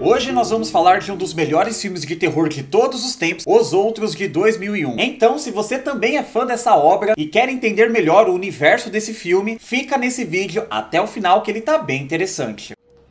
Hoje nós vamos falar de um dos melhores filmes de terror de todos os tempos, Os Outros, de 2001. Então, se você também é fã dessa obra e quer entender melhor o universo desse filme, fica nesse vídeo até o final que ele tá bem interessante.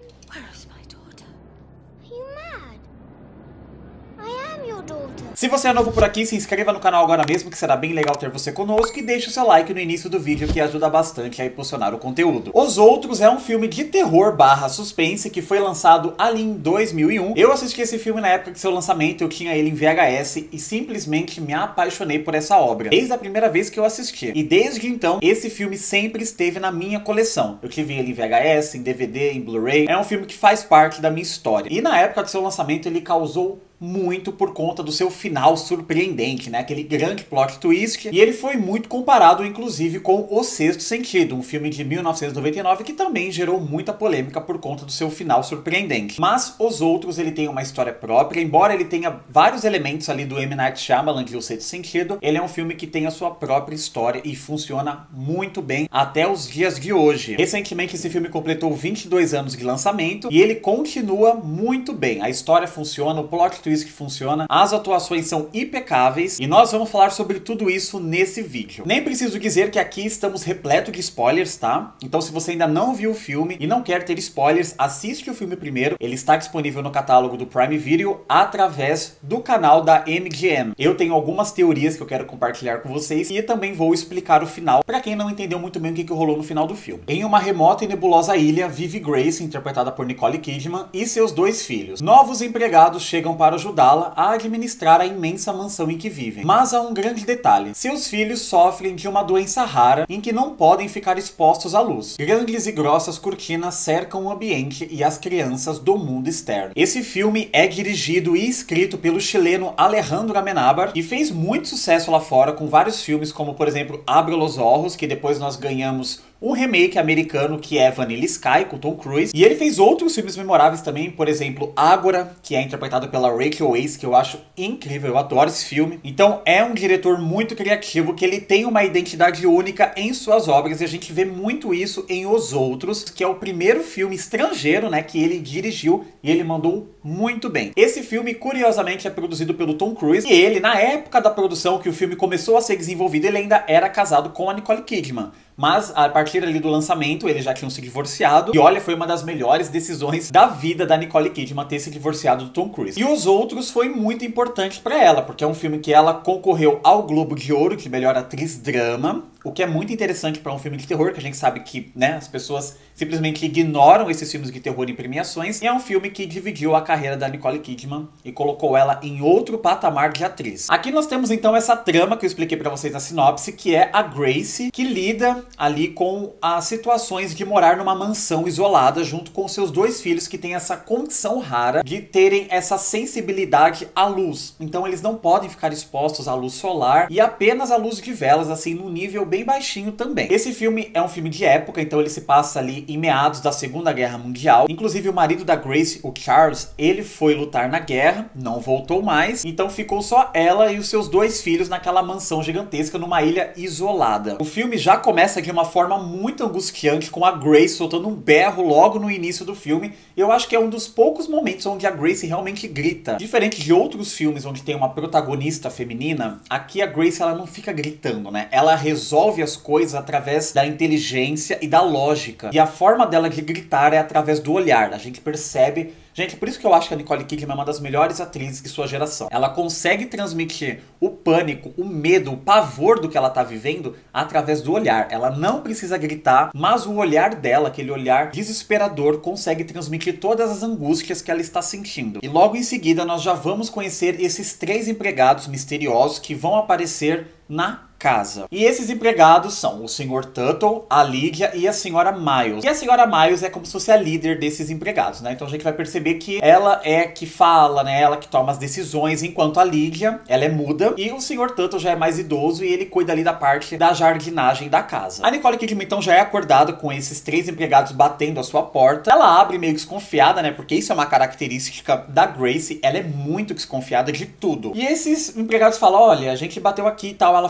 Se você é novo por aqui, se inscreva no canal agora mesmo, que será bem legal ter você conosco, e deixe o seu like no início do vídeo, que ajuda bastante a impulsionar o conteúdo. Os Outros é um filme de terror / suspense que foi lançado ali em 2001. Eu assisti esse filme na época de seu lançamento, eu tinha ele em VHS e simplesmente me apaixonei por essa obra, desde a primeira vez que eu assisti. E desde então, esse filme sempre esteve na minha coleção. Eu tive ele em VHS, em DVD, em Blu-ray. É um filme que faz parte da minha história. E na época de seu lançamento, ele causou muito por conta do seu final surpreendente, né? Aquele grande plot twist. E ele foi muito comparado, inclusive, com O Sexto Sentido, um filme de 1999 que também gerou muita polêmica por conta do seu final surpreendente. Mas Os Outros, ele tem uma história própria, embora ele tenha vários elementos ali do M. Night Shyamalan de O Sexto Sentido, ele é um filme que tem a sua própria história e funciona muito bem até os dias de hoje. Recentemente esse filme completou 22 anos de lançamento e ele continua muito bem. A história funciona, o plot twist que funciona, as atuações são impecáveis e nós vamos falar sobre tudo isso nesse vídeo. Nem preciso dizer que aqui estamos repleto de spoilers, tá? Então se você ainda não viu o filme e não quer ter spoilers, assiste o filme primeiro. Ele está disponível no catálogo do Prime Video através do canal da MGM. Eu tenho algumas teorias que eu quero compartilhar com vocês e também vou explicar o final para quem não entendeu muito bem o que rolou no final do filme. Em uma remota e nebulosa ilha, vive Grace, interpretada por Nicole Kidman, e seus dois filhos. Novos empregados chegam para ajudá-la a administrar a imensa mansão em que vivem. Mas há um grande detalhe: seus filhos sofrem de uma doença rara em que não podem ficar expostos à luz. Grandes e grossas cortinas cercam o ambiente e as crianças do mundo externo. Esse filme é dirigido e escrito pelo chileno Alejandro Amenábar e fez muito sucesso lá fora com vários filmes como, por exemplo, Abra los Ojos, que depois nós ganhamos um remake americano que é Vanilla Sky, com Tom Cruise. E ele fez outros filmes memoráveis também, por exemplo, Ágora, que é interpretado pela Rachel Weisz, que eu acho incrível, eu adoro esse filme. Então é um diretor muito criativo, que ele tem uma identidade única em suas obras, e a gente vê muito isso em Os Outros, que é o primeiro filme estrangeiro, né, que ele dirigiu, e ele mandou muito bem. Esse filme, curiosamente, é produzido pelo Tom Cruise, e ele, na época da produção que o filme começou a ser desenvolvido, ele ainda era casado com a Nicole Kidman. Mas a partir ali do lançamento, eles já tinham se divorciado. E olha, foi uma das melhores decisões da vida da Nicole Kidman ter se divorciado do Tom Cruise. E Os Outros foi muito importante pra ela, porque é um filme que ela concorreu ao Globo de Ouro de melhor atriz drama. O que é muito interessante para um filme de terror, que a gente sabe que, né, as pessoas simplesmente ignoram esses filmes de terror em premiações. E é um filme que dividiu a carreira da Nicole Kidman e colocou ela em outro patamar de atriz. Aqui nós temos então essa trama que eu expliquei para vocês na sinopse, que é a Grace, que lida ali com as situações de morar numa mansão isolada junto com seus dois filhos, que têm essa condição rara de terem essa sensibilidade à luz. Então eles não podem ficar expostos à luz solar e apenas à luz de velas, assim, num nível bem baixinho também. Esse filme é um filme de época, então ele se passa ali em meados da Segunda Guerra Mundial. Inclusive o marido da Grace, o Charles, ele foi lutar na guerra, não voltou mais, então ficou só ela e os seus dois filhos naquela mansão gigantesca numa ilha isolada. O filme já começa de uma forma muito angustiante, com a Grace soltando um berro logo no início do filme. Eu acho que é um dos poucos momentos onde a Grace realmente grita. Diferente de outros filmes onde tem uma protagonista feminina, aqui a Grace ela não fica gritando, né? Ela resolve as coisas através da inteligência e da lógica. E a forma dela de gritar é através do olhar. A gente percebe. Gente, por isso que eu acho que a Nicole Kidman é uma das melhores atrizes de sua geração. Ela consegue transmitir o pânico, o medo, o pavor do que ela tá vivendo através do olhar. Ela não precisa gritar, mas o olhar dela, aquele olhar desesperador, consegue transmitir todas as angústias que ela está sentindo. E logo em seguida nós já vamos conhecer esses três empregados misteriosos que vão aparecer na casa. E esses empregados são o Sr. Tuttle, a Lydia e a Sra. Miles. E a Sra. Miles é como se fosse a líder desses empregados, né? Então a gente vai perceber que ela é que fala, né? Ela que toma as decisões, enquanto a Lydia, ela é muda. E o Sr. Tuttle já é mais idoso e ele cuida ali da parte da jardinagem da casa. A Nicole Kidman então já é acordada com esses três empregados batendo a sua porta. Ela abre meio desconfiada, né? Porque isso é uma característica da Grace. Ela é muito desconfiada de tudo. E esses empregados falam, olha, a gente bateu aqui e tal. Ela falou, ah,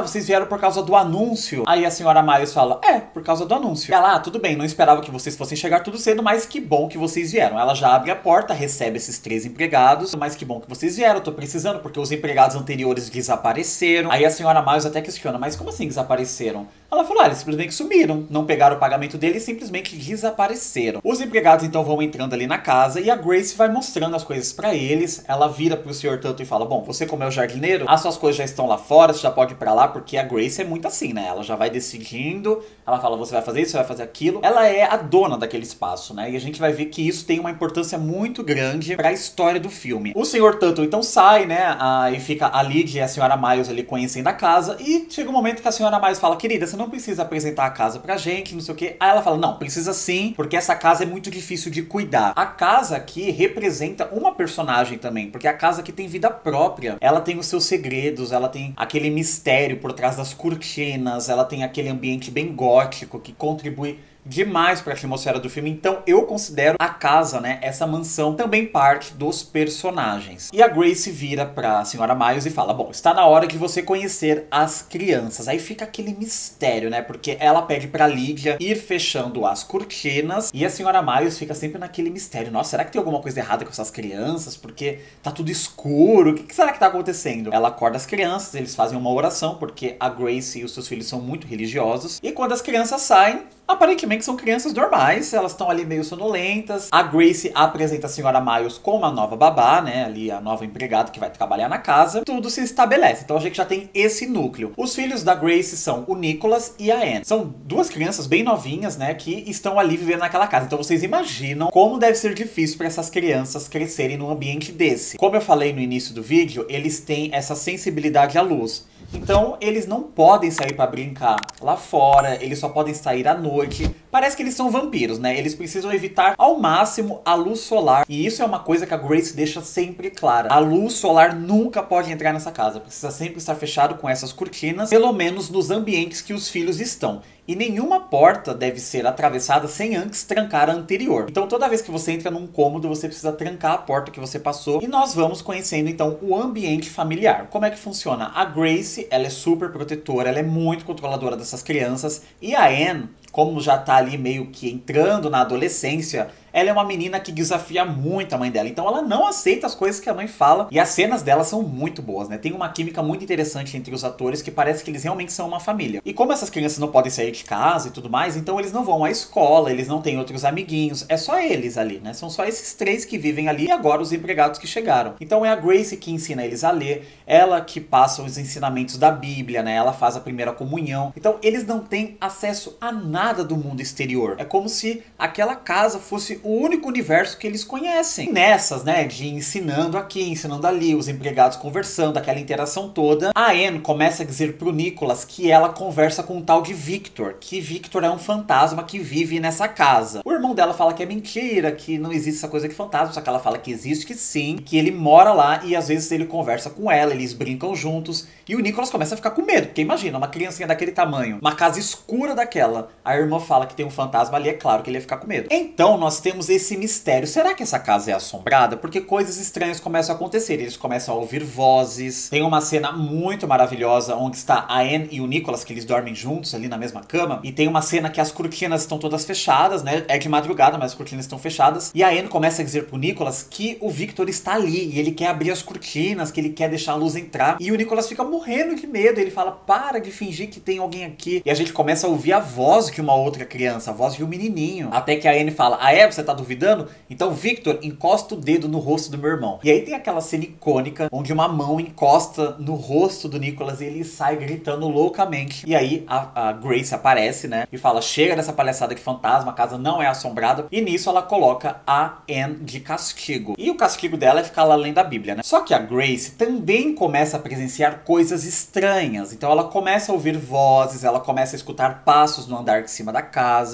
vocês vieram por causa do anúncio? Aí a senhora Miles fala, por causa do anúncio. Ela, tudo bem, não esperava que vocês fossem chegar tudo cedo, mas que bom que vocês vieram. Ela já abre a porta, recebe esses 3 empregados, mas que bom que vocês vieram, eu tô precisando, porque os empregados anteriores desapareceram. Aí a senhora Miles até questiona, mas como assim desapareceram? Ela falou, eles simplesmente sumiram, não pegaram o pagamento deles, simplesmente desapareceram. Os empregados então vão entrando ali na casa e a Grace vai mostrando as coisas pra eles. Ela vira pro Sr. Tuttle e fala, bom, você como é o jardineiro, as suas coisas já estão lá fora, você já pode ir pra lá, porque a Grace é muito assim, né? Ela já vai decidindo, ela fala, você vai fazer isso, você vai fazer aquilo. Ela é a dona daquele espaço, né? E a gente vai ver que isso tem uma importância muito grande pra história do filme. O Sr. Tuttle então sai, né? E fica a Lid e a senhora Miles ali conhecendo a casa. E chega um momento que a senhora Miles fala, querida, você não precisa apresentar a casa pra gente, não sei o que. Aí ela fala, não, precisa sim, porque essa casa é muito difícil de cuidar. A casa aqui representa uma personagem também, porque a casa aqui tem vida própria. Ela tem os seus segredos, ela tem aquele mistério por trás das cortinas, ela tem aquele ambiente bem gótico que contribui demais para a atmosfera do filme. Então eu considero a casa, né, essa mansão, também parte dos personagens. E a Grace vira pra senhora Miles e fala, bom, está na hora de você conhecer as crianças. Aí fica aquele mistério, né, porque ela pede pra Lydia ir fechando as cortinas e a senhora Miles fica sempre naquele mistério. Nossa, será que tem alguma coisa errada com essas crianças? Porque tá tudo escuro, o que será que tá acontecendo? Ela acorda as crianças, eles fazem uma oração, porque a Grace e os seus filhos são muito religiosos. E quando as crianças saem, aparentemente são crianças normais, elas estão ali meio sonolentas. A Grace apresenta a senhora Miles como a nova babá, né, ali a nova empregada que vai trabalhar na casa. Tudo se estabelece, então a gente já tem esse núcleo. Os filhos da Grace são o Nicholas e a Anne. São 2 crianças bem novinhas, né, que estão ali vivendo naquela casa. Então vocês imaginam como deve ser difícil para essas crianças crescerem num ambiente desse. Como eu falei no início do vídeo, eles têm essa sensibilidade à luz. Então eles não podem sair pra brincar lá fora, eles só podem sair à noite. Parece que eles são vampiros, né? Eles precisam evitar ao máximo a luz solar. E isso é uma coisa que a Grace deixa sempre clara. A luz solar nunca pode entrar nessa casa. Precisa sempre estar fechado com essas cortinas, pelo menos nos ambientes que os filhos estão. E nenhuma porta deve ser atravessada sem antes trancar a anterior. Então toda vez que você entra num cômodo, você precisa trancar a porta que você passou. E nós vamos conhecendo então o ambiente familiar. Como é que funciona? A Grace, ela é super protetora, ela é muito controladora dessas crianças. E a Anne, como já tá ali meio que entrando na adolescência, ela é uma menina que desafia muito a mãe dela. Então ela não aceita as coisas que a mãe fala. E as cenas dela são muito boas, né? Tem uma química muito interessante entre os atores que parece que eles realmente são uma família. E como essas crianças não podem sair de casa e tudo mais, então eles não vão à escola, eles não têm outros amiguinhos. É só eles ali, né? São só esses 3 que vivem ali e agora os empregados que chegaram. Então é a Grace que ensina eles a ler, ela que passa os ensinamentos da Bíblia, né? Ela faz a primeira comunhão. Então eles não têm acesso a nada do mundo exterior. É como se aquela casa fosse o único universo que eles conhecem. Nessas, né, de ensinando aqui, ensinando ali, os empregados conversando, aquela interação toda, a Anne começa a dizer pro Nicholas que ela conversa com um tal de Victor, que Victor é um fantasma que vive nessa casa. O irmão dela fala que é mentira, que não existe essa coisa de fantasma, só que ela fala que existe, que sim, que ele mora lá e às vezes ele conversa com ela, eles brincam juntos, e o Nicholas começa a ficar com medo, porque imagina, uma criancinha daquele tamanho, uma casa escura daquela, a irmã fala que tem um fantasma ali, é claro que ele ia ficar com medo. Então nós temos esse mistério, será que essa casa é assombrada? Porque coisas estranhas começam a acontecer, eles começam a ouvir vozes, tem uma cena muito maravilhosa onde está a Anne e o Nicholas, que eles dormem juntos ali na mesma cama, e tem uma cena que as cortinas estão todas fechadas, né, é de madrugada, mas as cortinas estão fechadas, e a Anne começa a dizer pro Nicholas que o Victor está ali, e ele quer abrir as cortinas, que ele quer deixar a luz entrar, e o Nicholas fica morrendo de medo, ele fala, para de fingir que tem alguém aqui, e a gente começa a ouvir a voz de uma outra criança, a voz de um menininho, até que a Anne fala, ah é, você tá duvidando? Então Victor, encosta o dedo no rosto do meu irmão. E aí tem aquela cena icônica, onde uma mão encosta no rosto do Nicholas e ele sai gritando loucamente, e aí a Grace aparece, né, e fala, chega dessa palhaçada de fantasma, a casa não é assombrada, e nisso ela coloca a Anne de castigo. E o castigo dela é ficar lá além da Bíblia, né? Só que a Grace também começa a presenciar coisas estranhas, então ela começa a ouvir vozes, ela começa a escutar passos no andar de cima da casa,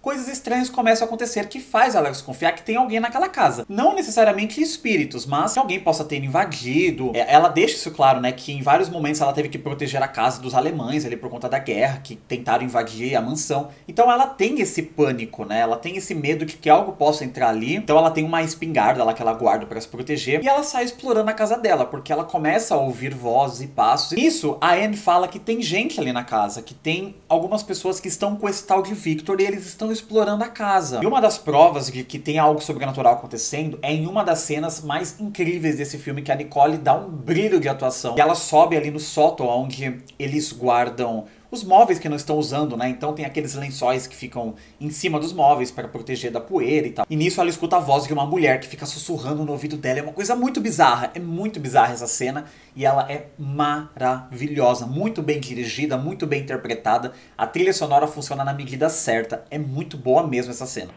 coisas estranhas começam a acontecer que faz ela desconfiar que tem alguém naquela casa. Não necessariamente espíritos, mas que alguém possa ter invadido. Ela deixa isso claro, né, que em vários momentos ela teve que proteger a casa dos alemães ali por conta da guerra, que tentaram invadir a mansão. Então ela tem esse pânico, né, ela tem esse medo de que algo possa entrar ali. Então ela tem uma espingarda lá que ela guarda para se proteger e ela sai explorando a casa dela, porque ela começa a ouvir vozes e passos. Isso, a Anne fala que tem gente ali na casa, que tem algumas pessoas que estão com esse tal de Victor e eles estão explorando a casa. E uma das provas de que tem algo sobrenatural acontecendo é em uma das cenas mais incríveis desse filme, que a Nicole dá um brilho de atuação. E ela sobe ali no sótão onde eles guardam os móveis que não estão usando, né? Então tem aqueles lençóis que ficam em cima dos móveis para proteger da poeira e tal. E nisso ela escuta a voz de uma mulher que fica sussurrando no ouvido dela. É uma coisa muito bizarra. É muito bizarra essa cena. E ela é maravilhosa. Muito bem dirigida, muito bem interpretada. A trilha sonora funciona na medida certa. É muito boa mesmo essa cena.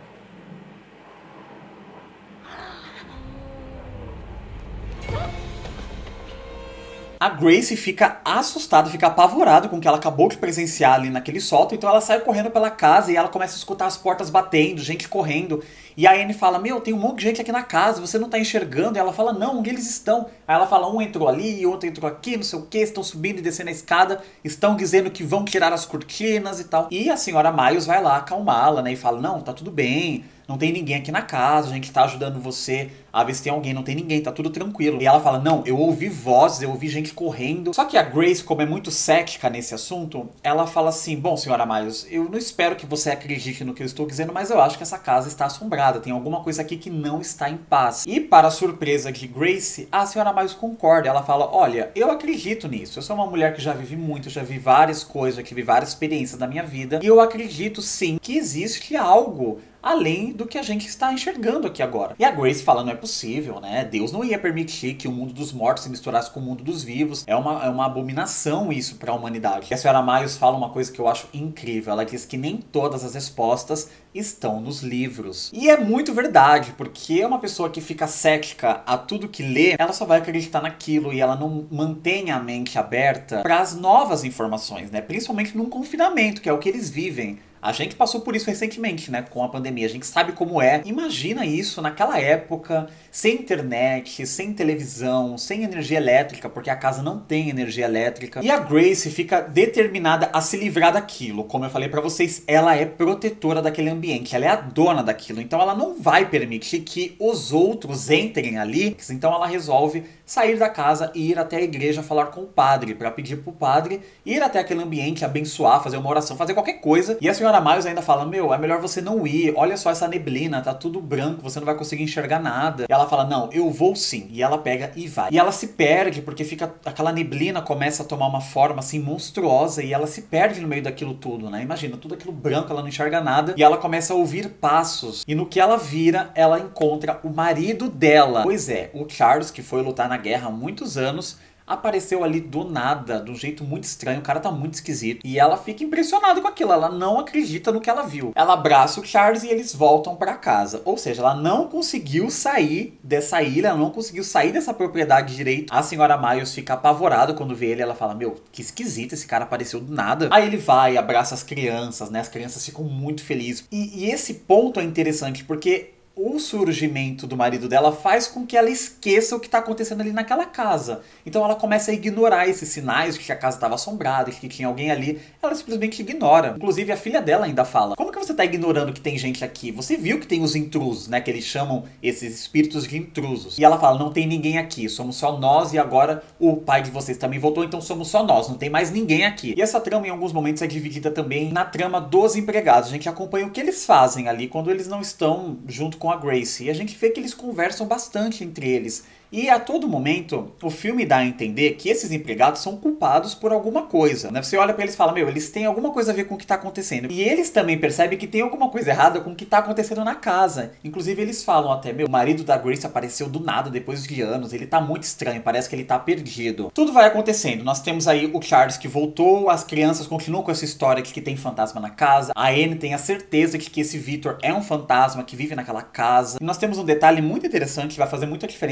A Grace fica assustada, fica apavorada com o que ela acabou de presenciar ali naquele sótão. Então ela sai correndo pela casa e ela começa a escutar as portas batendo, gente correndo. E a Anne fala, meu, tem um monte de gente aqui na casa, você não tá enxergando? E ela fala, não, onde eles estão? Aí ela fala, um entrou ali, outro entrou aqui, não sei o que, estão subindo e descendo a escada, estão dizendo que vão tirar as cortinas e tal. E a senhora Miles vai lá acalmá-la, né, e fala, não, tá tudo bem, não tem ninguém aqui na casa, a gente tá ajudando você a ver se tem alguém, não tem ninguém, tá tudo tranquilo. E ela fala, não, eu ouvi vozes, eu ouvi gente correndo. Só que a Grace, como é muito cética nesse assunto, ela fala assim, bom, senhora Miles, eu não espero que você acredite no que eu estou dizendo, mas eu acho que essa casa está assombrada, tem alguma coisa aqui que não está em paz. E para a surpresa de Grace, a senhora Miles concorda, ela fala, olha, eu acredito nisso, eu sou uma mulher que já vivi muito, já vi várias coisas, já tive várias experiências da minha vida, e eu acredito sim que existe algo além do que a gente está enxergando aqui agora. E a Grace fala, não é possível, né? Deus não ia permitir que o mundo dos mortos se misturasse com o mundo dos vivos. É uma abominação isso para a humanidade. E a senhora Miles fala uma coisa que eu acho incrível. Ela diz que nem todas as respostas estão nos livros. E é muito verdade, porque uma pessoa que fica cética a tudo que lê, ela só vai acreditar naquilo e ela não mantém a mente aberta para as novas informações, né? Principalmente num confinamento, que é o que eles vivem. A gente passou por isso recentemente, né, com a pandemia, a gente sabe como é. Imagina isso naquela época, sem internet, sem televisão, sem energia elétrica, porque a casa não tem energia elétrica. E a Grace fica determinada a se livrar daquilo. Como eu falei pra vocês, ela é protetora daquele ambiente, ela é a dona daquilo, então ela não vai permitir que os outros entrem ali. Então ela resolve sair da casa e ir até a igreja falar com o padre, pra pedir pro padre ir até aquele ambiente, abençoar, fazer uma oração, fazer qualquer coisa. E a senhora Miles ainda fala, meu, é melhor você não ir, olha só essa neblina, tá tudo branco, você não vai conseguir enxergar nada. E ela fala, não, eu vou sim. E ela pega e vai. E ela se perde, porque fica aquela neblina começa a tomar uma forma assim monstruosa e ela se perde no meio daquilo tudo, né? Imagina, tudo aquilo branco, ela não enxerga nada e ela começa a ouvir passos. E no que ela vira, ela encontra o marido dela. Pois é, o Charles, que foi lutar na guerra há muitos anos, apareceu ali do nada, de um jeito muito estranho, o cara tá muito esquisito. E ela fica impressionada com aquilo, ela não acredita no que ela viu. Ela abraça o Charles e eles voltam pra casa. Ou seja, ela não conseguiu sair dessa ilha, ela não conseguiu sair dessa propriedade direito. A senhora Miles fica apavorada quando vê ele, ela fala, meu, que esquisito, esse cara apareceu do nada. Aí ele vai, abraça as crianças, né, as crianças ficam muito felizes. E esse ponto é interessante, porque o surgimento do marido dela faz com que ela esqueça o que está acontecendo ali naquela casa. Então ela começa a ignorar esses sinais de que a casa estava assombrada, de que tinha alguém ali. Ela simplesmente ignora. Inclusive a filha dela ainda fala, como que você está ignorando que tem gente aqui? Você viu que tem os intrusos, né? Que eles chamam esses espíritos de intrusos. E ela fala, não tem ninguém aqui, somos só nós e agora o pai de vocês também voltou, então somos só nós, não tem mais ninguém aqui. E essa trama em alguns momentos é dividida também na trama dos empregados. A gente acompanha o que eles fazem ali quando eles não estão junto com a Grace. E a gente vê que eles conversam bastante entre eles. E a todo momento, o filme dá a entender que esses empregados são culpados por alguma coisa, né? Você olha pra eles e fala, meu, eles têm alguma coisa a ver com o que tá acontecendo. E eles também percebem que tem alguma coisa errada com o que tá acontecendo na casa. Inclusive, eles falam até, meu, o marido da Grace apareceu do nada depois de anos, ele tá muito estranho, parece que ele tá perdido. Tudo vai acontecendo. Nós temos aí o Charles que voltou, as crianças continuam com essa história de que tem fantasma na casa. A Anne tem a certeza de que esse Victor é um fantasma que vive naquela casa. E nós temos um detalhe muito interessante que vai fazer muita diferença nessa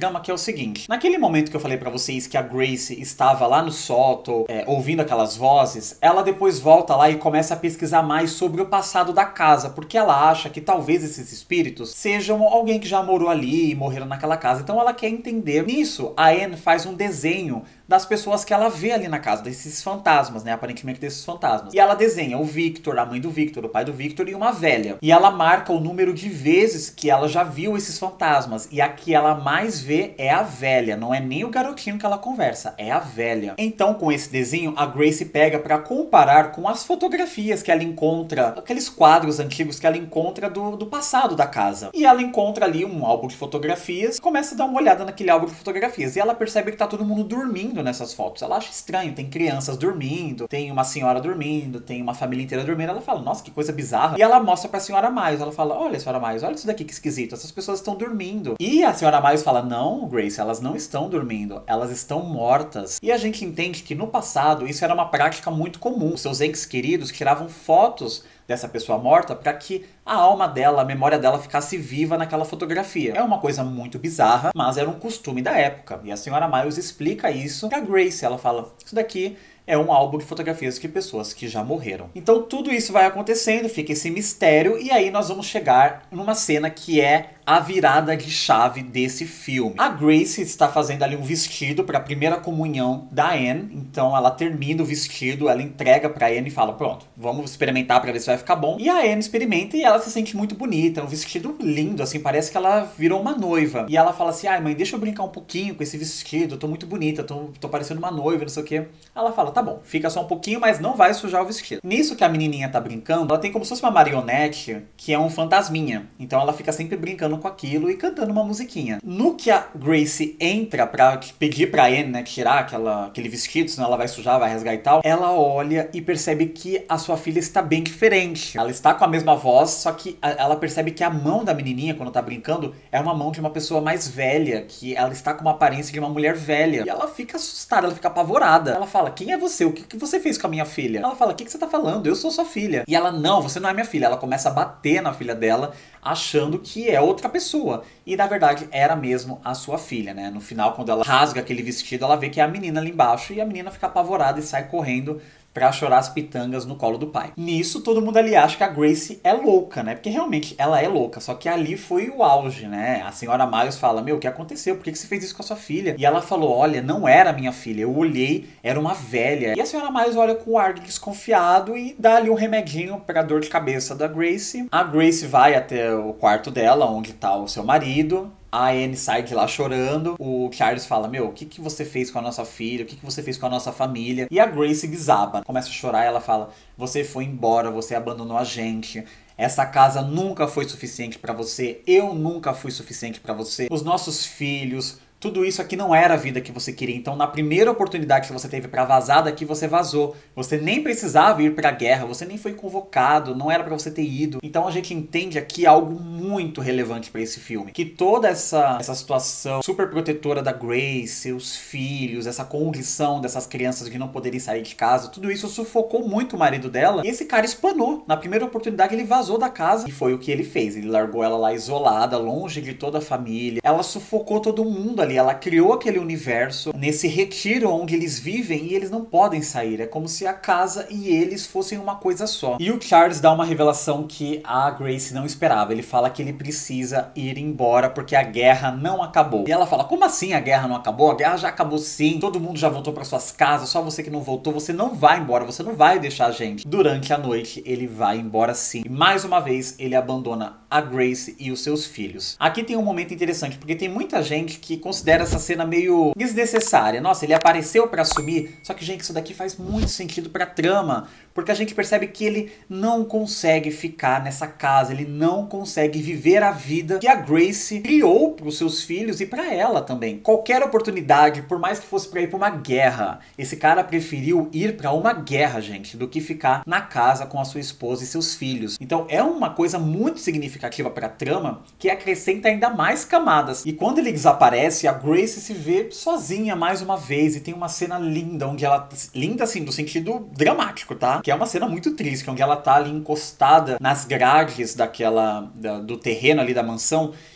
trama, que é o seguinte. Naquele momento que eu falei pra vocês que a Grace estava lá no sótão, ouvindo aquelas vozes, ela depois volta lá e começa a pesquisar mais sobre o passado da casa, porque ela acha que talvez esses espíritos sejam alguém que já morou ali e morreram naquela casa. Então ela quer entender. Nisso, a Anne faz um desenho das pessoas que ela vê ali na casa, desses fantasmas, né? Aparentemente desses fantasmas. E ela desenha o Victor, a mãe do Victor, o pai do Victor e uma velha. E ela marca o número de vezes que ela já viu esses fantasmas. E a que ela mais vê é a velha. Não é nem o garotinho que ela conversa, é a velha. Então, com esse desenho, a Grace pega pra comparar com as fotografias que ela encontra, aqueles quadros antigos que ela encontra do passado da casa. E ela encontra ali um álbum de fotografias, começa a dar uma olhada naquele álbum de fotografias. E ela percebe que tá todo mundo dormindo nessas fotos. Ela acha estranho, tem crianças dormindo, tem uma senhora dormindo, tem uma família inteira dormindo. Ela fala, nossa, que coisa bizarra. E ela mostra pra senhora Miles, ela fala, olha, senhora Miles, olha isso daqui que esquisito, essas pessoas estão dormindo. E a senhora Miles fala, não, Grace, elas não estão dormindo, elas estão mortas. E a gente entende que no passado isso era uma prática muito comum. Os seus entes queridos tiravam fotos dessa pessoa morta para que a alma dela, a memória dela ficasse viva naquela fotografia. É uma coisa muito bizarra, mas era um costume da época. E a senhora Miles explica isso pra Grace. Ela fala, isso daqui é um álbum de fotografias de pessoas que já morreram. Então tudo isso vai acontecendo, fica esse mistério, e aí nós vamos chegar numa cena que é a virada de chave desse filme. A Grace está fazendo ali um vestido para a primeira comunhão da Anne, então ela termina o vestido, ela entrega pra Anne e fala, pronto, vamos experimentar para ver se vai ficar bom. E a Anne experimenta e ela se sente muito bonita, é um vestido lindo, assim, parece que ela virou uma noiva. E ela fala assim, ai mãe, deixa eu brincar um pouquinho com esse vestido, eu tô muito bonita, tô parecendo uma noiva, não sei o que. Ela fala, tá bom, fica só um pouquinho, mas não vai sujar o vestido. Nisso que a menininha tá brincando, ela tem como se fosse uma marionete, que é um fantasminha. Então ela fica sempre brincando com aquilo e cantando uma musiquinha. No que a Grace entra pra pedir pra Anne, né, tirar aquele vestido, senão ela vai sujar, vai rasgar e tal, ela olha e percebe que a sua filha está bem diferente. Ela está com a mesma voz, só que ela percebe que a mão da menininha, quando tá brincando, é uma mão de uma pessoa mais velha, que ela está com uma aparência de uma mulher velha. E ela fica assustada, ela fica apavorada. Ela fala, quem é você? O que você fez com a minha filha? Ela fala, o que você tá falando? Eu sou sua filha. E ela, não, você não é minha filha. Ela começa a bater na filha dela, achando que é outra pessoa. E na verdade era mesmo a sua filha, né? No final, quando ela rasga aquele vestido, ela vê que é a menina ali embaixo. E a menina fica apavorada e sai correndo pra chorar as pitangas no colo do pai. Nisso, todo mundo ali acha que a Grace é louca, né? Porque realmente ela é louca, só que ali foi o auge, né? A senhora Miles fala, meu, o que aconteceu? Por que você fez isso com a sua filha? E ela falou, olha, não era minha filha, eu olhei, era uma velha. E a senhora Miles olha com um ar desconfiado e dá ali um remedinho pra dor de cabeça da Grace. A Grace vai até o quarto dela, onde tá o seu marido. A Anne sai de lá chorando. O Charles fala, meu, o que você fez com a nossa filha? O que você fez com a nossa família? E a Grace desaba. Começa a chorar e ela fala, você foi embora, você abandonou a gente. Essa casa nunca foi suficiente pra você. Eu nunca fui suficiente pra você. Os nossos filhos... Tudo isso aqui não era a vida que você queria. Então, na primeira oportunidade que você teve pra vazar daqui, você vazou. Você nem precisava ir pra guerra. Você nem foi convocado. Não era pra você ter ido. Então, a gente entende aqui algo muito relevante pra esse filme. Que toda essa situação super protetora da Grace, seus filhos, essa condição dessas crianças de não poderem sair de casa, tudo isso sufocou muito o marido dela. E esse cara espanou. Na primeira oportunidade, ele vazou da casa. E foi o que ele fez. Ele largou ela lá isolada, longe de toda a família. Ela sufocou todo mundo ali. Ela criou aquele universo nesse retiro onde eles vivem e eles não podem sair. É como se a casa e eles fossem uma coisa só. E o Charles dá uma revelação que a Grace não esperava. Ele fala que ele precisa ir embora porque a guerra não acabou. E ela fala, como assim a guerra não acabou? A guerra já acabou sim. Todo mundo já voltou para suas casas. Só você que não voltou. Você não vai embora. Você não vai deixar a gente. Durante a noite ele vai embora sim. E mais uma vez ele abandona a Grace e os seus filhos. Aqui tem um momento interessante porque tem muita gente que considera essa cena meio desnecessária. Nossa, ele apareceu pra sumir. Só que, gente, isso daqui faz muito sentido pra trama. Porque a gente percebe que ele não consegue ficar nessa casa. Ele não consegue viver a vida que a Grace criou pros seus filhos e pra ela também. Qualquer oportunidade, por mais que fosse pra ir pra uma guerra, esse cara preferiu ir pra uma guerra, gente, do que ficar na casa com a sua esposa e seus filhos. Então é uma coisa muito significativa pra trama que acrescenta ainda mais camadas. E quando ele desaparece, a Grace se vê sozinha mais uma vez. E tem uma cena linda, onde ela... Linda, assim, no sentido dramático, tá? Que é uma cena muito triste, onde ela tá ali encostada nas grades do terreno ali da mansão.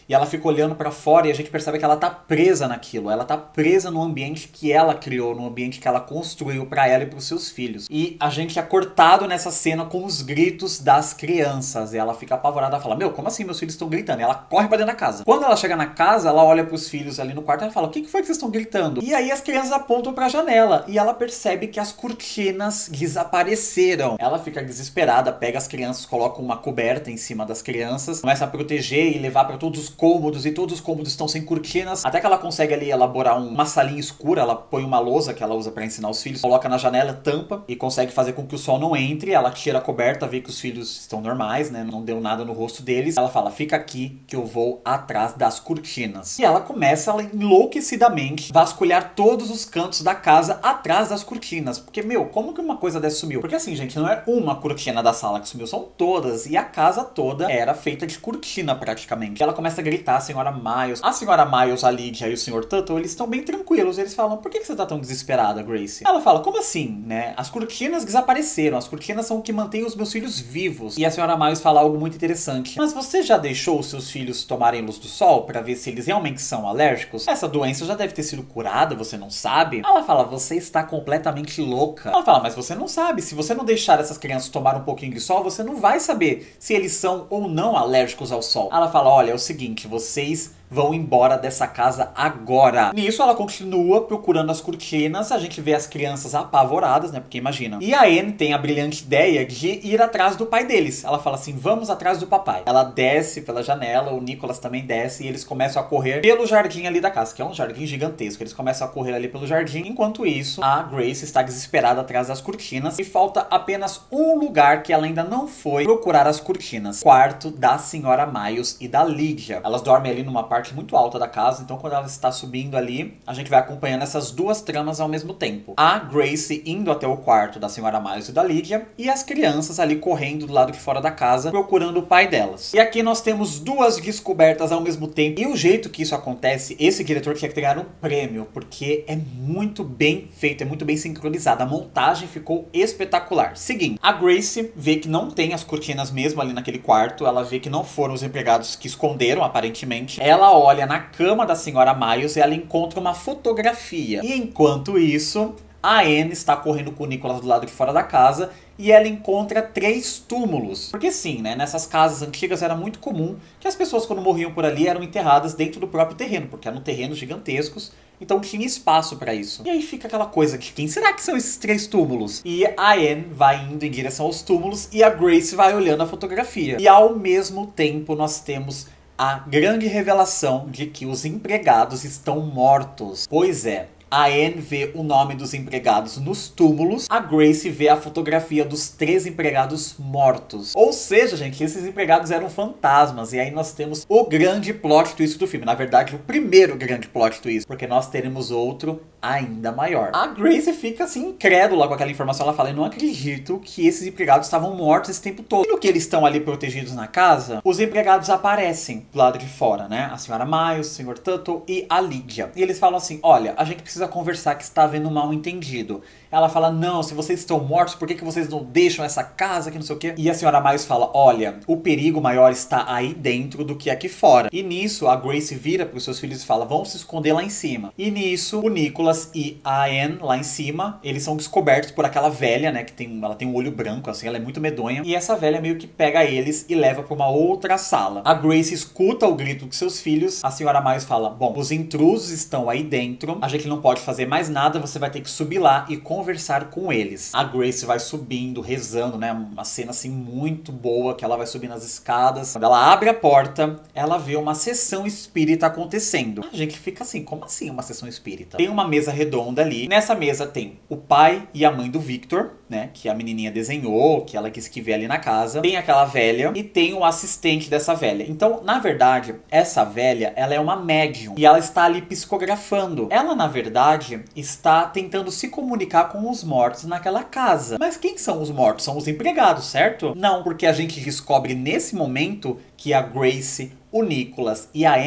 e ela fica olhando pra fora e a gente percebe que ela tá presa naquilo. Ela tá presa no ambiente que ela criou, no ambiente que ela construiu pra ela e pros seus filhos. E a gente é cortado nessa cena com os gritos das crianças. E ela fica apavorada, fala, meu, como assim meus filhos estão gritando? E ela corre pra dentro da casa. Quando ela chega na casa, ela olha pros filhos ali no quarto e ela fala, o que foi que vocês estão gritando? E aí as crianças apontam pra janela e ela percebe que as cortinas desapareceram. Ela fica desesperada, pega as crianças, coloca uma coberta em cima das crianças, começa a proteger e levar pra todos os cômodos, e todos os cômodos estão sem cortinas, até que ela consegue ali elaborar uma salinha escura. Ela põe uma lousa que ela usa pra ensinar os filhos, coloca na janela, tampa e consegue fazer com que o sol não entre. Ela tira a coberta, vê que os filhos estão normais, né, não deu nada no rosto deles. Ela fala, fica aqui que eu vou atrás das cortinas. E ela começa enlouquecidamente vasculhar todos os cantos da casa atrás das cortinas, porque, meu, como que uma coisa dessa sumiu? Porque assim, gente, não é uma cortina da sala que sumiu, são todas, e a casa toda era feita de cortina praticamente. Ela começa a gritar, a senhora Miles. A senhora Miles, a Lydia e o Sr. Tuttle, eles estão bem tranquilos. Eles falam, por que você tá tão desesperada, Grace? Ela fala, como assim, né? As cortinas desapareceram, as cortinas são o que mantém os meus filhos vivos. E a senhora Miles fala algo muito interessante. Mas você já deixou os seus filhos tomarem luz do sol pra ver se eles realmente são alérgicos? Essa doença já deve ter sido curada, você não sabe? Ela fala, você está completamente louca. Ela fala, mas você não sabe. Se você não deixar essas crianças tomar um pouquinho de sol, você não vai saber se eles são ou não alérgicos ao sol. Ela fala, olha, é o seguinte, vocês vão embora dessa casa agora. Nisso ela continua procurando as cortinas. A gente vê as crianças apavoradas, né? Porque imagina. E a Anne tem a brilhante ideia de ir atrás do pai deles. Ela fala assim, vamos atrás do papai. Ela desce pela janela, o Nicholas também desce e eles começam a correr pelo jardim ali da casa, que é um jardim gigantesco. Eles começam a correr ali pelo jardim. Enquanto isso, a Grace está desesperada atrás das cortinas e falta apenas um lugar que ela ainda não foi procurar as cortinas. Quarto da senhora Miles e da Lydia. Elas dormem ali numa parte muito alta da casa, então quando ela está subindo ali, a gente vai acompanhando essas duas tramas ao mesmo tempo. A Grace indo até o quarto da senhora Miles e da Lydia, e as crianças ali correndo do lado de fora da casa, procurando o pai delas. E aqui nós temos duas descobertas ao mesmo tempo, e o jeito que isso acontece, esse diretor tinha que ganhar um prêmio, porque é muito bem feito, é muito bem sincronizado, a montagem ficou espetacular. Seguinte, a Grace vê que não tem as cortinas mesmo ali naquele quarto, ela vê que não foram os empregados que esconderam, aparentemente. Ela olha na cama da senhora Miles e ela encontra uma fotografia. E enquanto isso, a Anne está correndo com o Nicholas do lado de fora da casa e ela encontra 3 túmulos. Porque sim, né, nessas casas antigas era muito comum que as pessoas quando morriam por ali eram enterradas dentro do próprio terreno, porque eram terrenos gigantescos, então tinha espaço pra isso. E aí fica aquela coisa de quem será que são esses 3 túmulos? E a Anne vai indo em direção aos túmulos e a Grace vai olhando a fotografia. E ao mesmo tempo nós temos a grande revelação de que os empregados estão mortos. Pois é, a Anne vê o nome dos empregados nos túmulos, a Grace vê a fotografia dos 3 empregados mortos. Ou seja, gente, esses empregados eram fantasmas. E aí nós temos o grande plot twist do filme. Na verdade, o primeiro grande plot twist, porque nós teremos outro ainda maior. A Grace fica assim incrédula com aquela informação. Ela fala, eu não acredito que esses empregados estavam mortos esse tempo todo. E no que eles estão ali protegidos na casa, os empregados aparecem do lado de fora, né? A senhora Miles, o Sr. Tuttle e a Lydia. E eles falam assim, olha, a gente precisa conversar que está havendo um mal entendido. Ela fala, não, se vocês estão mortos, por que vocês não deixam essa casa, que não sei o quê? E a senhora Miles fala, olha, o perigo maior está aí dentro do que aqui fora. E nisso, a Grace vira para os seus filhos e fala, vamos se esconder lá em cima. E nisso, o Nicholas e a Anne lá em cima, eles são descobertos por aquela velha, né, que ela tem um olho branco, assim, ela é muito medonha. E essa velha meio que pega eles e leva para uma outra sala. A Grace escuta o grito dos seus filhos. A senhora Miles fala, bom, os intrusos estão aí dentro, a gente não pode fazer mais nada, você vai ter que subir lá e conversar com eles. A Grace vai subindo, rezando, né? Uma cena assim muito boa, que ela vai subindo as escadas. Quando ela abre a porta, ela vê uma sessão espírita acontecendo. A gente fica assim, como assim uma sessão espírita? Tem uma mesa redonda ali. Nessa mesa tem o pai e a mãe do Victor, né? Que a menininha desenhou, que ela quis que ver ali na casa. Tem aquela velha e tem o assistente dessa velha. Então, na verdade, essa velha, ela é uma médium. E ela está ali psicografando. Ela, na verdade, está tentando se comunicar com os mortos naquela casa. Mas quem são os mortos? São os empregados, certo? Não, porque a gente descobre nesse momento que a Grace, o Nicholas e a Anne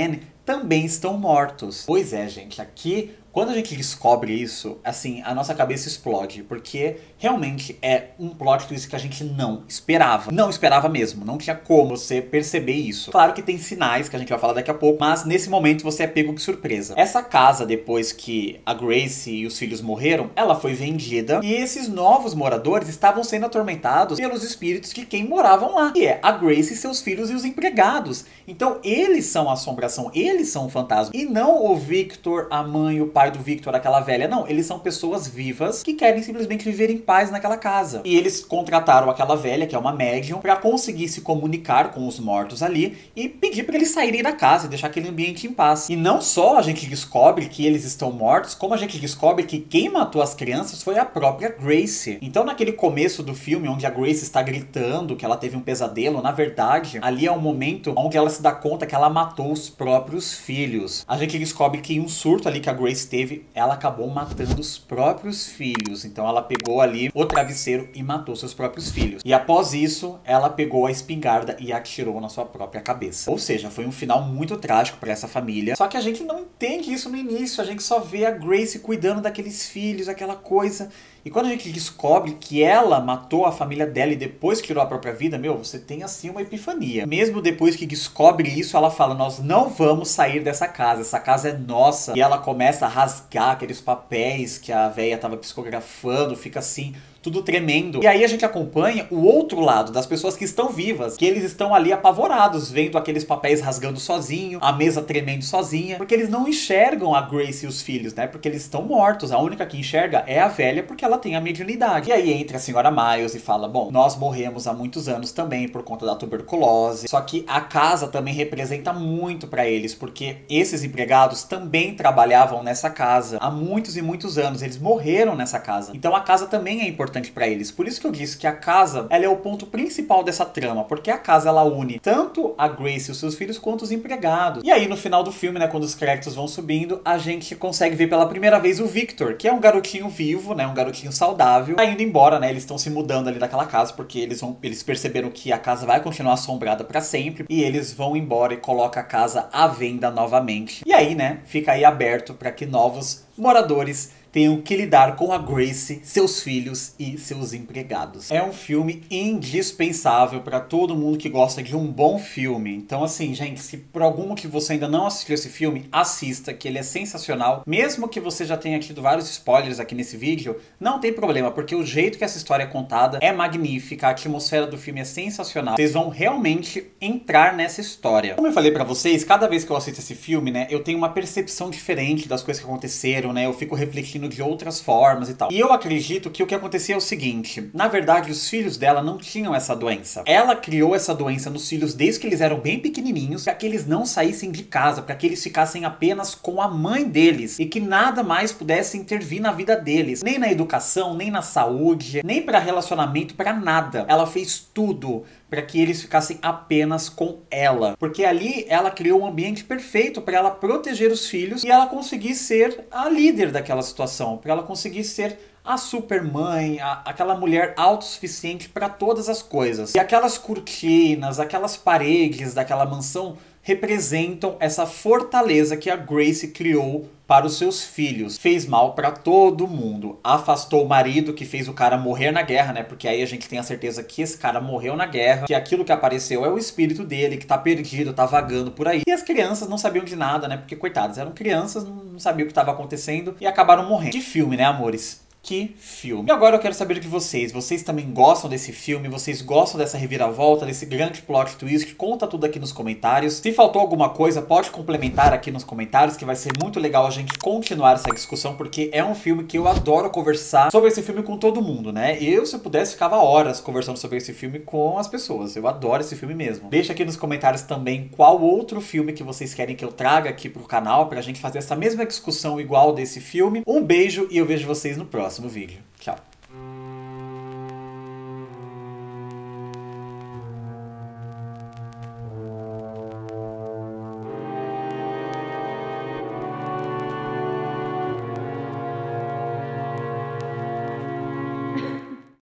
também estão mortos. Pois é, gente, aqui, quando a gente descobre isso, assim, a nossa cabeça explode, porque realmente é um plot twist que a gente não esperava. Não esperava mesmo, não tinha como você perceber isso. Claro que tem sinais, que a gente vai falar daqui a pouco, mas nesse momento você é pego de surpresa. Essa casa, depois que a Grace e os filhos morreram, ela foi vendida, e esses novos moradores estavam sendo atormentados pelos espíritos de quem moravam lá, que é a Grace, seus filhos e os empregados. Então eles são a assombração, eles são o fantasma, e não o Victor, a mãe, o pai do Victor, aquela velha, não. Eles são pessoas vivas que querem simplesmente viver em paz naquela casa. E eles contrataram aquela velha, que é uma médium, pra conseguir se comunicar com os mortos ali e pedir pra eles saírem da casa e deixar aquele ambiente em paz. E não só a gente descobre que eles estão mortos, como a gente descobre que quem matou as crianças foi a própria Grace. Então naquele começo do filme, onde a Grace está gritando que ela teve um pesadelo, na verdade, ali é um momento onde ela se dá conta que ela matou os próprios filhos. A gente descobre que em um surto ali que a Grace teve, ela acabou matando os próprios filhos. Então ela pegou ali o travesseiro e matou seus próprios filhos. E após isso, ela pegou a espingarda e atirou na sua própria cabeça. Ou seja, foi um final muito trágico para essa família. Só que a gente não entende isso no início. A gente só vê a Grace cuidando daqueles filhos, aquela coisa. E quando a gente descobre que ela matou a família dela e depois tirou a própria vida, meu, você tem assim uma epifania. Mesmo depois que descobre isso, ela fala, nós não vamos sair dessa casa, essa casa é nossa. E ela começa a rasgar aqueles papéis que a véia tava psicografando, fica assim, tudo tremendo. E aí a gente acompanha o outro lado das pessoas que estão vivas, que eles estão ali apavorados, vendo aqueles papéis rasgando sozinho, a mesa tremendo sozinha, porque eles não enxergam a Grace e os filhos, né? Porque eles estão mortos. A única que enxerga é a velha, porque ela tem a mediunidade. E aí entra a senhora Miles e fala, bom, nós morremos há muitos anos também por conta da tuberculose. Só que a casa também representa muito pra eles, porque esses empregados também trabalhavam nessa casa há muitos e muitos anos. Eles morreram nessa casa. Então a casa também é importante para eles. Por isso que eu disse que a casa, ela é o ponto principal dessa trama, porque a casa, ela une tanto a Grace e os seus filhos, quanto os empregados. E aí, no final do filme, né, quando os créditos vão subindo, a gente consegue ver pela primeira vez o Victor, que é um garotinho vivo, né, um garotinho saudável, tá indo embora, né, eles estão se mudando ali daquela casa, porque eles perceberam que a casa vai continuar assombrada para sempre, e eles vão embora e colocam a casa à venda novamente. E aí, né, fica aí aberto para que novos moradores tenham que lidar com a Grace, seus filhos e seus empregados. É um filme indispensável para todo mundo que gosta de um bom filme. Então assim, gente, se por algum motivo você ainda não assistiu esse filme, assista, que ele é sensacional. Mesmo que você já tenha tido vários spoilers aqui nesse vídeo, não tem problema, porque o jeito que essa história é contada é magnífica, a atmosfera do filme é sensacional. Vocês vão realmente entrar nessa história. Como eu falei pra vocês, cada vez que eu assisto esse filme, né, eu tenho uma percepção diferente das coisas que aconteceram, né, eu fico refletindo de outras formas e tal. E eu acredito que o que acontecia é o seguinte, na verdade os filhos dela não tinham essa doença. Ela criou essa doença nos filhos desde que eles eram bem pequenininhos, para que eles não saíssem de casa, para que eles ficassem apenas com a mãe deles e que nada mais pudesse intervir na vida deles, nem na educação, nem na saúde, nem para relacionamento, para nada. Ela fez tudo para que eles ficassem apenas com ela. Porque ali ela criou um ambiente perfeito para ela proteger os filhos e ela conseguir ser a líder daquela situação, para ela conseguir ser a super mãe, aquela mulher autossuficiente para todas as coisas. E aquelas cortinas, aquelas paredes daquela mansão representam essa fortaleza que a Grace criou para os seus filhos. Fez mal para todo mundo. Afastou o marido, que fez o cara morrer na guerra, né? Porque aí a gente tem a certeza que esse cara morreu na guerra, que aquilo que apareceu é o espírito dele, que tá perdido, tá vagando por aí. E as crianças não sabiam de nada, né? Porque, coitadas, eram crianças, não sabiam o que estava acontecendo e acabaram morrendo. Que filme, né, amores? Que filme. E agora eu quero saber de vocês. Vocês também gostam desse filme? Vocês gostam dessa reviravolta, desse grande plot twist? Conta tudo aqui nos comentários. Se faltou alguma coisa, pode complementar aqui nos comentários, que vai ser muito legal a gente continuar essa discussão, porque é um filme que eu adoro conversar sobre esse filme com todo mundo, né? Eu, se eu pudesse, ficava horas conversando sobre esse filme com as pessoas. Eu adoro esse filme mesmo. Deixa aqui nos comentários também qual outro filme que vocês querem que eu traga aqui pro canal, pra gente fazer essa mesma discussão igual desse filme. Um beijo e eu vejo vocês no próximo vídeo.